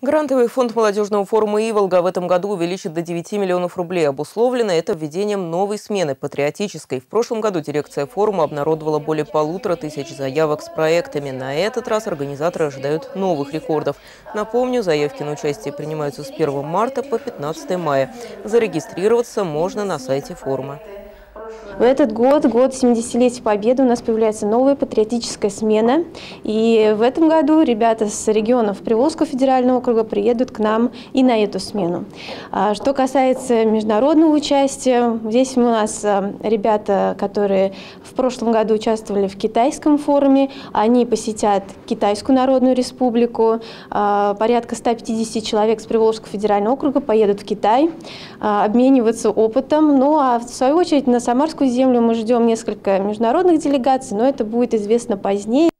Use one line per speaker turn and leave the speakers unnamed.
Грантовый фонд молодежного форума «Иволга» в этом году увеличит до 9 миллионов рублей. Обусловлено это введением новой смены, патриотической. В прошлом году дирекция форума обнародовала более 1500 заявок с проектами. На этот раз организаторы ожидают новых рекордов. Напомню, заявки на участие принимаются с 1 марта по 15 мая. Зарегистрироваться можно на сайте форума.
В этот год 70-летия Победы, у нас появляется новая патриотическая смена. И в этом году ребята с регионов Приволжского федерального округа приедут к нам и на эту смену. Что касается международного участия, здесь у нас ребята, которые в прошлом году участвовали в китайском форуме, они посетят Китайскую Народную Республику. Порядка 150 человек с Приволжского федерального округа поедут в Китай обмениваться опытом. Ну а в свою очередь на Самарскую землю мы ждем несколько международных делегаций, но это будет известно позднее.